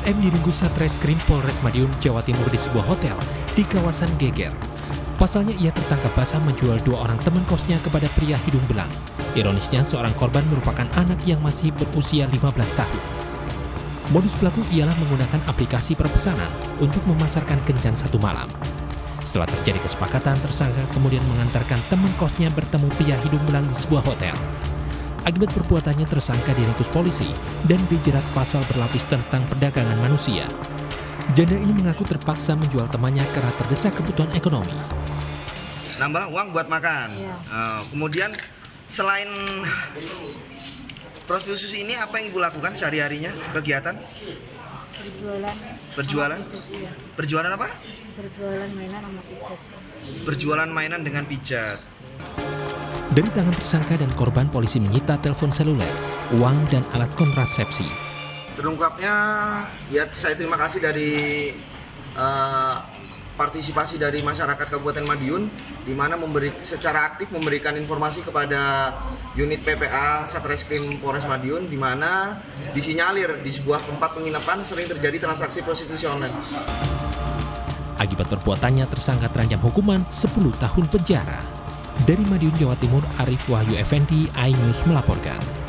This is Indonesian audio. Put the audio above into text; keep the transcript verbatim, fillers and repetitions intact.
S M diringkus Satreskrim Polres Madiun, Jawa Timur di sebuah hotel di kawasan Geger. Pasalnya ia tertangkap basah menjual dua orang teman kosnya kepada pria hidung belang. Ironisnya seorang korban merupakan anak yang masih berusia lima belas tahun. Modus pelaku ialah menggunakan aplikasi perpesanan untuk memasarkan kencan satu malam. Setelah terjadi kesepakatan, tersangka kemudian mengantarkan teman kosnya bertemu pria hidung belang di sebuah hotel. Akibat perbuatannya tersangka diringkus polisi dan dijerat pasal berlapis tentang perdagangan manusia. Janda ini mengaku terpaksa menjual temannya karena terdesak kebutuhan ekonomi. Nambah uang buat makan. Ya. Uh, kemudian selain prostitusi ini apa yang Ibu lakukan sehari-harinya? Kegiatan? Berjualan. Berjualan? Pijat, ya. Berjualan apa? Berjualan mainan sama pijat. Berjualan mainan dengan pijat. Dari tangan tersangka dan korban, polisi menyita telepon seluler, uang, dan alat kontrasepsi. Terungkapnya, ya saya terima kasih dari uh, partisipasi dari masyarakat Kabupaten Madiun, di mana memberi secara aktif memberikan informasi kepada unit P P A Satreskrim Polres Madiun, di mana disinyalir di sebuah tempat penginapan sering terjadi transaksi prostitusi online. Akibat perbuatannya, tersangka terancam hukuman sepuluh tahun penjara. Dari Madiun, Jawa Timur, Arif Wahyu Effendi, iNews melaporkan.